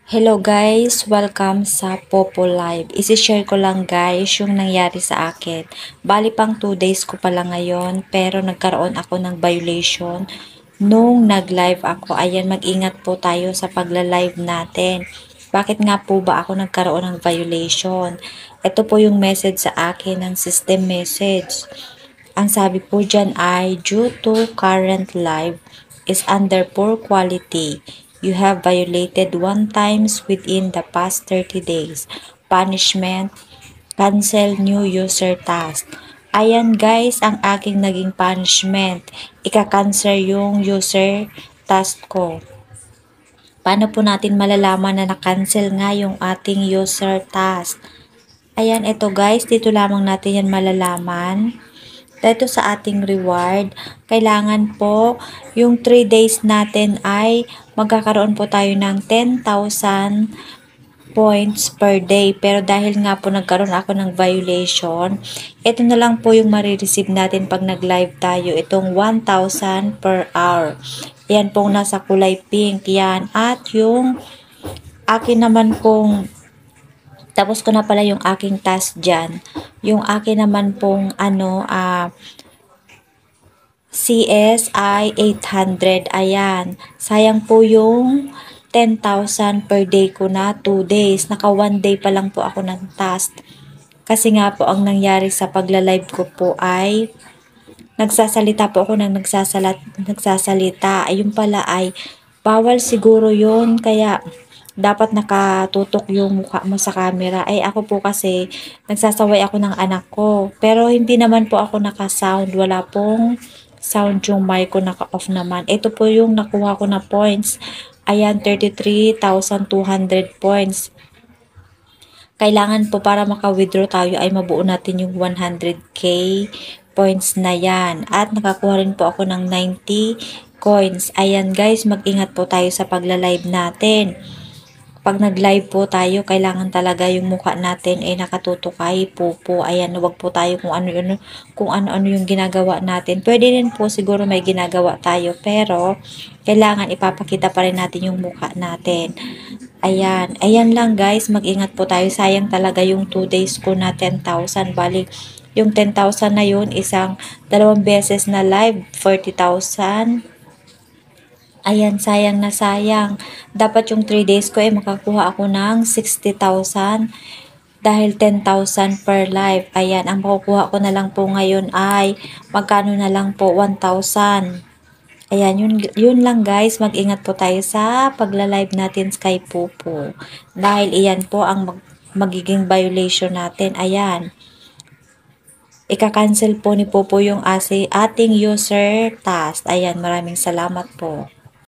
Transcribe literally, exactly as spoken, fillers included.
Hello guys! Welcome sa Popo Live. Isi-share ko lang guys yung nangyari sa akin. Bali pang two days ko pala ngayon pero nagkaroon ako ng violation nung nag-live ako. Ayan, mag-ingat po tayo sa pagla-live natin. Bakit nga po ba ako nagkaroon ng violation? Ito po yung message sa akin ng system message. Ang sabi po dyan ay, due to current live is under poor quality, you have violated one times within the past thirty days. Punishment, cancel new user task. Ayan guys, ang aking naging punishment. Ika-cancel yung user task ko. Paano po natin malalaman na na-cancel nga yung ating user task? Ayan, ito guys, dito lamang natin yan malalaman. Dito sa ating reward, kailangan po yung three days natin ay magkakaroon po tayo ng ten thousand points per day. Pero dahil nga po nagkaroon ako ng violation, ito na lang po yung marireceive natin pag nag-live tayo. Itong one thousand per hour. Yan pong nasa kulay pink. Yan. At yung akin naman pong tapos ko na pala yung aking task dyan. Yung akin naman pong ano, ah, uh, C S I eight hundred. Ayan. Sayang po yung ten thousand per day ko na two days. Naka one day pa lang po ako ng task. Kasi nga po ang nangyari sa pagla-live ko po ay nagsasalita po ako ng nagsasalat, nagsasalita. Ayun pala ay bawal siguro yun. Kaya dapat nakatutok yung mukha mo sa camera. Ay ako po kasi nagsasaway ako ng anak ko. Pero hindi naman po ako naka-sound. Wala pong sound yung mic ko, naka-off naman. Ito po yung nakuha ko na points. Ayan, thirty-three thousand two hundred points. Kailangan po para maka-withdraw tayo ay mabuo natin yung one hundred K points na yan. At nakakuha rin po ako ng ninety coins. Ayan guys, mag-ingat po tayo sa pagla-live natin. Pag nag-live po tayo, kailangan talaga yung mukha natin ay nakatutok kay Popo. Ayan, wag po tayo kung ano yun, kung ano-ano yung ginagawa natin. Pwede rin po siguro may ginagawa tayo, pero kailangan ipapakita pa rin natin yung mukha natin. Ayan, ayan lang guys, mag-ingat po tayo. Sayang talaga yung two days ko na ten thousand. Balik, yung ten thousand na yun, isang dalawang beses na live, forty thousand. Ayan, sayang na sayang. Dapat yung three days ko ay eh, makakuha ako ng sixty thousand dahil ten thousand per live. Ayan, ang makukuha ko na lang po ngayon ay magkano na lang po, one thousand. Ayan, yun, yun lang guys. Mag-ingat po tayo sa pagla-live natin kay Popo. Dahil iyan po ang mag magiging violation natin. Ayan. Ika-cancel po ni Popo yung ating user task. Ayan, maraming salamat po.